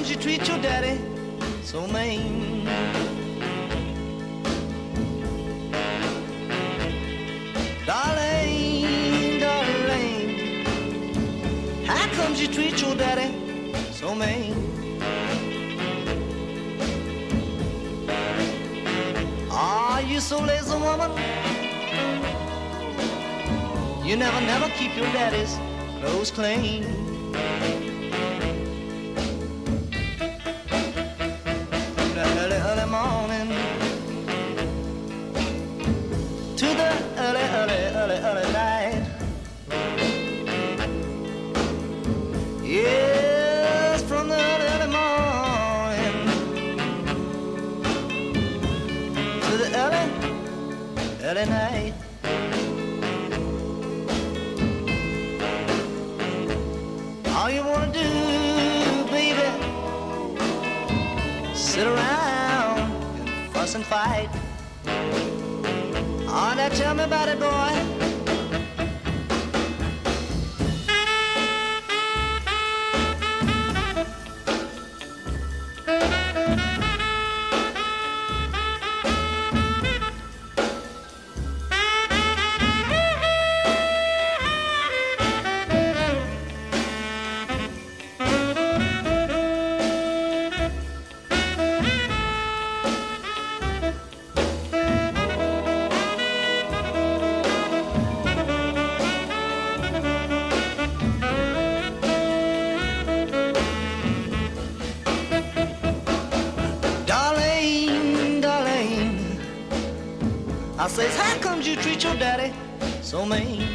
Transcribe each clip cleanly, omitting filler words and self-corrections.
comes you treat your daddy so mean? Darling, darling, how comes you treat your daddy so mean? Are you so lazy, woman? You never keep your daddy's clothes clean. Early, early morning to the early night. Yes, from the early morning to the early night. All you wanna do, baby, sit around and fuss and fight. Oh, now tell me about it, boy. I says, how comes you treat your daddy so mean?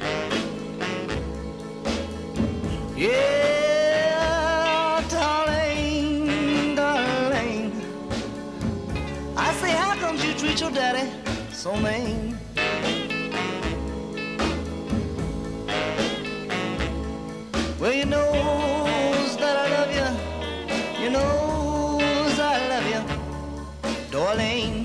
Yeah, darling, darling, I say, how comes you treat your daddy so mean? Well, you knows that I love you, you knows I love you, darling.